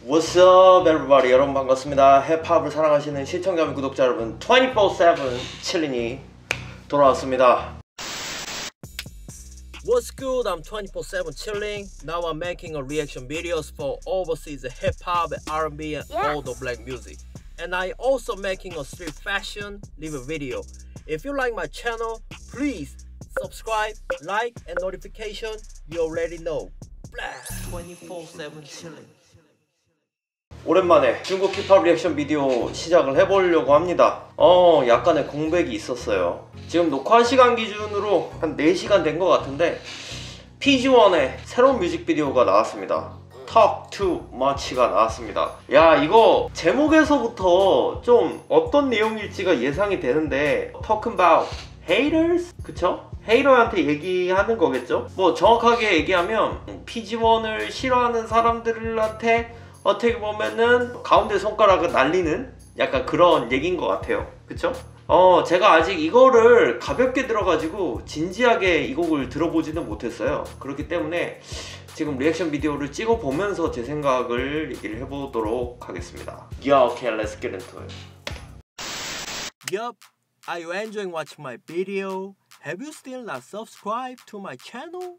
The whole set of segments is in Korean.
What's up everybody, 여러분 반갑습니다. 힙합을 사랑하시는 시청자 및 구독자 여러분, 24/7 칠린이 돌아왔습니다. What's good? I'm 24/7 chilling. Now I'm making a reaction videos for overseas hip-hop, R&B and all the black music. And I also making a street fashion review video. If you like my channel, please subscribe, like and notification. You already know. 24/7 chilling. 오랜만에 중국 힙합 리액션 비디오 시작을 해보려고 합니다. 약간의 공백이 있었어요. 지금 녹화 시간 기준으로 한 4시간 된 것 같은데 PG1의 새로운 뮤직비디오가 나왔습니다. Talk Too Much가 나왔습니다. 야, 이거 제목에서부터 좀 어떤 내용일지가 예상이 되는데 Talking about haters? 그쵸? 헤이러한테 얘기하는 거겠죠? 뭐 정확하게 얘기하면 PG1을 싫어하는 사람들한테 어떻게 보면은 가운데 손가락을 날리는 약간 그런 얘기인 것 같아요. 그쵸? 제가 아직 이거를 가볍게 들어가지고 진지하게 이 곡을 들어보지는 못했어요. 그렇기 때문에 지금 리액션 비디오를 찍어보면서 제 생각을 얘기를 해보도록 하겠습니다. Yeah, okay, let's get into it. Yup, are you enjoying watching my video? Have you still not subscribed to my channel?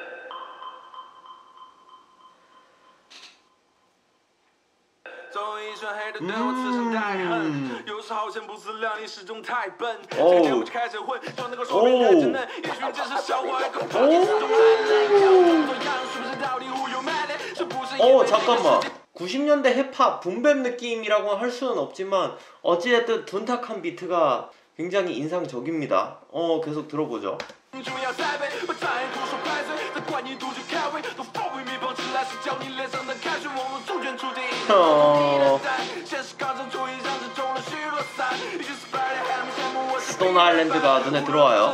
잠깐만. 90년대 힙합 붐뱀 느낌이라고 할 수는 없지만 어찌됐든 둔탁한 비트가 굉장히 인상적입니다. 계속 들어보죠. 스톤 아일랜드가 눈에 들어와요.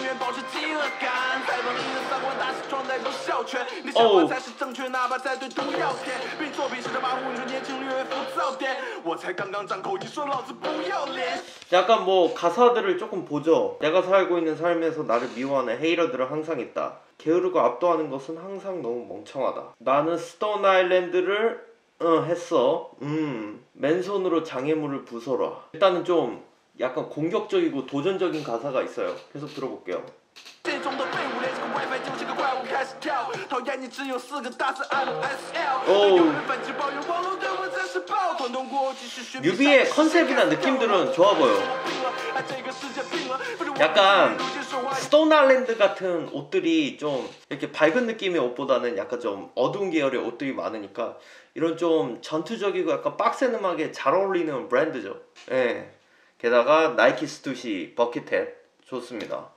약간 뭐 가사들을 조금 보죠. 내가 살고 있는 삶에서 나를 미워하는 헤이러들은 항상 있다. 게으르고 압도하는 것은 항상 너무 멍청하다. 나는 스톤 아일랜드를 했어. 맨손으로 장애물을 부숴라. 일단은 좀 약간 공격적이고 도전적인 가사가 있어요. 계속 들어볼게요. 뮤비의 컨셉이나 느낌들은 좋아 보여. 약간 스톤 아일랜드 같은 옷들이 좀 이렇게 밝은 느낌의 옷보다는 약간 좀 어두운 계열의 옷들이 많으니까 이런 좀 전투적이고 약간 빡센 음악에 잘 어울리는 브랜드죠. 예. 게다가 나이키 스투시 버킷햇 좋습니다.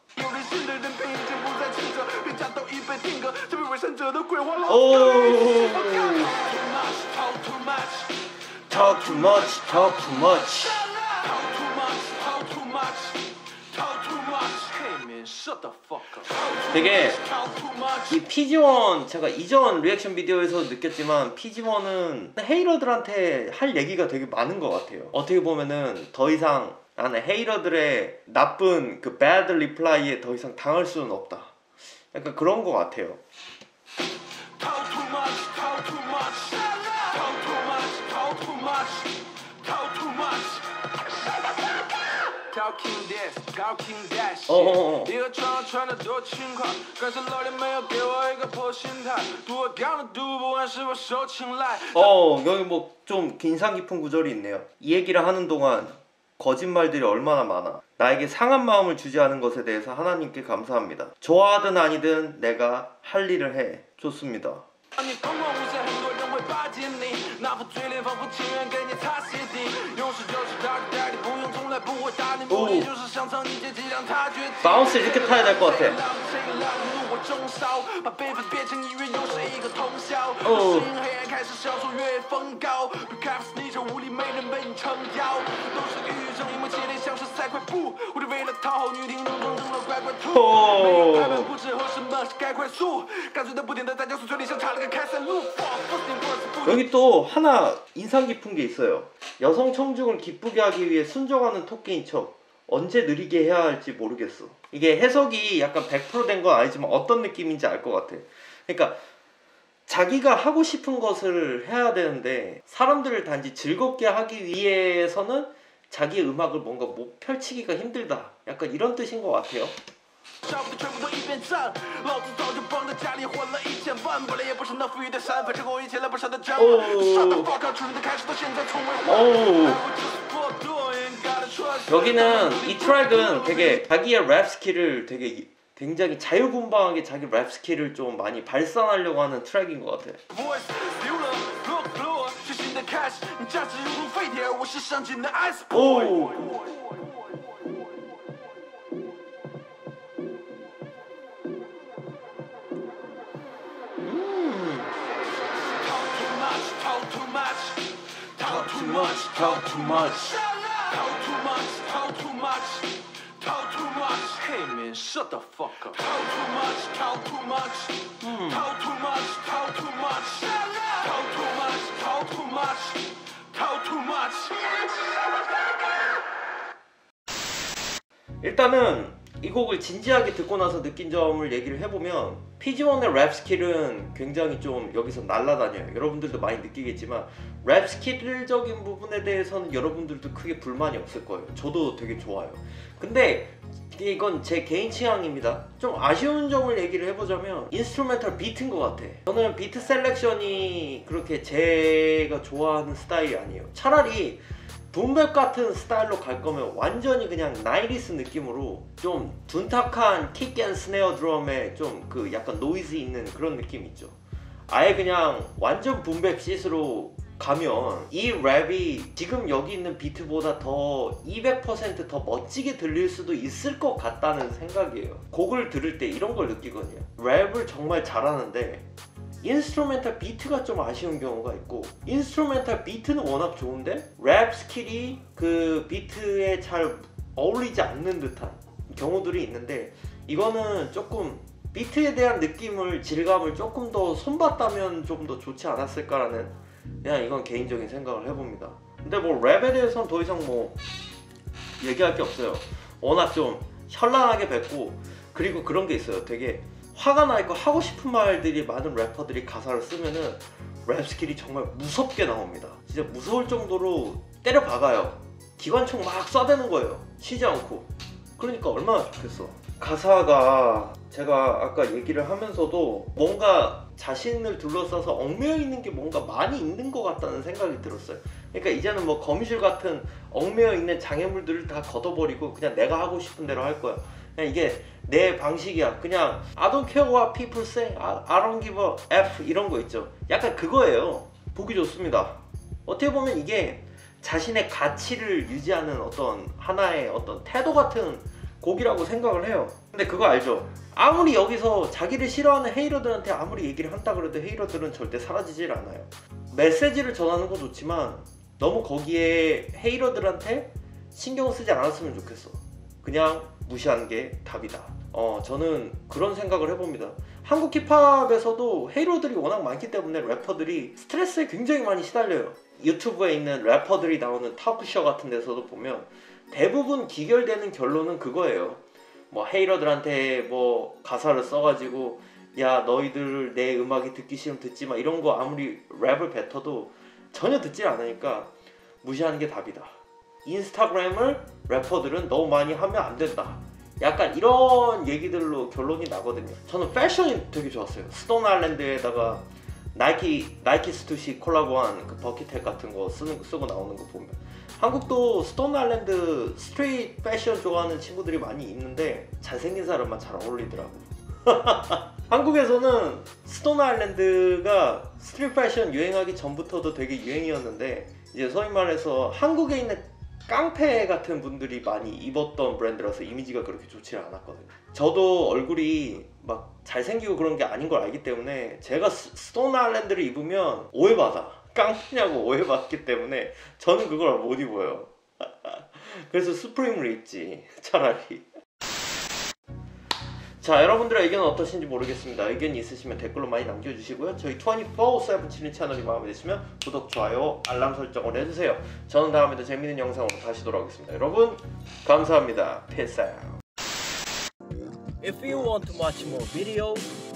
Talk too much, talk too much. 되게 이 PG1 제가 이전 리액션 비디오에서 느꼈지만 PG1은 헤이러들한테 할 얘기가 되게 많은 것 같아요. 어떻게 보면은 더 이상 나는 헤이러들의 나쁜 그 bad reply에 더 이상 당할 수는 없다. 약간 그런 것 같아요. 여기 뭐 좀 인상 깊은 구절이 있네요. 이 얘기를 하는 동안 거짓말들이 얼마나 많아. 나에게 상한 마음을 주지 않은 것에 대해서 하나님께 감사합니다. 좋아하든 아니든 내가 할 일을 해. 좋습니다. 바운스 이렇게 타야 될 것 같아. 여기 또 하나 인상 깊은 게 있어요. 여성 청중을 기쁘게 하기 위해 순종하는 토끼인 척 언제 느리게 해야 할지 모르겠어. 이게 해석이 약간 100% 된 건 아니지만 어떤 느낌인지 알 것 같아. 그러니까 자기가 하고 싶은 것을 해야 되는데 사람들을 단지 즐겁게 하기 위해서는 자기의 음악을 뭔가 못 펼치기가 힘들다. 약간 이런 뜻인 것 같아요. 여기는 이 트랙은 되게 자기의 랩 스킬을 되게 굉장히 자유분방하게 자기 랩 스킬을 좀 많이 발산하려고 하는 트랙인 것 같아. 오. Talk too much. Hey man, shut the fuck up. Talk too much, talk too much. Talk too much, talk too much. Talk too much, talk too much. Talk too much. 일단은 이 곡을 진지하게 듣고 나서 느낀 점을 얘기를 해보면 피지원의 랩 스킬은 굉장히 좀 여기서 날아다녀요. 여러분들도 많이 느끼겠지만 랩 스킬적인 부분에 대해서는 여러분들도 크게 불만이 없을 거예요. 저도 되게 좋아요. 근데 이건 제 개인 취향입니다. 좀 아쉬운 점을 얘기를 해보자면 인스트루멘탈 비트인 것 같아. 저는 비트 셀렉션이 그렇게 제가 좋아하는 스타일이 아니에요. 차라리 붐백 같은 스타일로 갈 거면 완전히 그냥 나이리스 느낌으로 좀 둔탁한 킥 앤 스네어 드럼에 좀 그 약간 노이즈 있는 그런 느낌 있죠. 아예 그냥 완전 붐백 핏으로 가면 이 랩이 지금 여기 있는 비트보다 더 200% 더 멋지게 들릴 수도 있을 것 같다는 생각이에요. 곡을 들을 때 이런 걸 느끼거든요. 랩을 정말 잘하는데 인스트루멘탈 비트가 좀 아쉬운 경우가 있고, 인스트루멘탈 비트는 워낙 좋은데 랩 스킬이 그 비트에 잘 어울리지 않는 듯한 경우들이 있는데, 이거는 조금 비트에 대한 느낌을, 질감을 조금 더 손봤다면 좀 더 좋지 않았을까라는, 그냥 이건 개인적인 생각을 해봅니다. 근데 뭐 랩에 대해서는 더 이상 뭐 얘기할 게 없어요. 워낙 좀 현란하게 뱉고, 그리고 그런 게 있어요. 되게 화가 나 있고 하고 싶은 말들이 많은 래퍼들이 가사를 쓰면은 랩 스킬이 정말 무섭게 나옵니다. 진짜 무서울 정도로 때려 박아요. 기관총 막 쏴대는 거예요. 쉬지 않고. 그러니까 얼마나 좋겠어. 가사가 제가 아까 얘기를 하면서도 뭔가 자신을 둘러싸서 얽매여 있는 게 뭔가 많이 있는 것 같다는 생각이 들었어요. 그러니까 이제는 뭐 거미줄 같은 얽매여 있는 장애물들을 다 걷어버리고 그냥 내가 하고 싶은 대로 할 거야. 그냥 이게 내 방식이야. 그냥 I don't care what people say, I don't give a F 이런 거 있죠. 약간 그거예요. 보기 좋습니다. 어떻게 보면 이게 자신의 가치를 유지하는 어떤 하나의 어떤 태도 같은 곡이라고 생각을 해요. 근데 그거 알죠? 아무리 여기서 자기를 싫어하는 헤이러들한테 아무리 얘기를 한다 그래도 헤이러들은 절대 사라지질 않아요. 메시지를 전하는 건 좋지만 너무 거기에 헤이러들한테 신경 쓰지 않았으면 좋겠어. 그냥 무시하는 게 답이다. 저는 그런 생각을 해봅니다. 한국 힙합에서도 헤이러들이 워낙 많기 때문에 래퍼들이 스트레스에 굉장히 많이 시달려요. 유튜브에 있는 래퍼들이 나오는 토크쇼 같은 데서도 보면 대부분 기결되는 결론은 그거예요. 뭐 헤이러들한테 뭐 가사를 써가지고 야 너희들 내 음악이 듣기 싫으면 듣지 마 이런 거 아무리 랩을 뱉어도 전혀 듣지 않으니까 무시하는 게 답이다. 인스타그램을 래퍼들은 너무 많이 하면 안 된다. 약간 이런 얘기들로 결론이 나거든요. 저는 패션이 되게 좋았어요. 스톤 아일랜드에다가 나이키 스투시 콜라보한 그 버킷햇 같은 거 쓰고 나오는 거 보면 한국도 스톤 아일랜드 스트리트 패션 좋아하는 친구들이 많이 있는데 잘생긴 사람만 잘 어울리더라고. 한국에서는 스톤 아일랜드가 스트리트 패션 유행하기 전부터도 되게 유행이었는데 이제 소위 말해서 한국에 있는 깡패 같은 분들이 많이 입었던 브랜드라서 이미지가 그렇게 좋지 않았거든요. 저도 얼굴이 막 잘생기고 그런 게 아닌 걸 알기 때문에 제가 스톤 아일랜드를 입으면 오해받아. 깡패냐고 오해받기 때문에 저는 그걸 못 입어요. 그래서 수프림을 입지 차라리. 자, 여러분들의 의견은 어떠신지 모르겠습니다. 의견이 있으시면 댓글로 많이 남겨주시고요. 저희 24/7 칠린 채널이 마음에 드시면 구독, 좋아요, 알람 설정을 해주세요. 저는 다음에도 재밌는 영상으로 다시 돌아오겠습니다. 여러분 감사합니다. Peace out. If you want to watch more videos,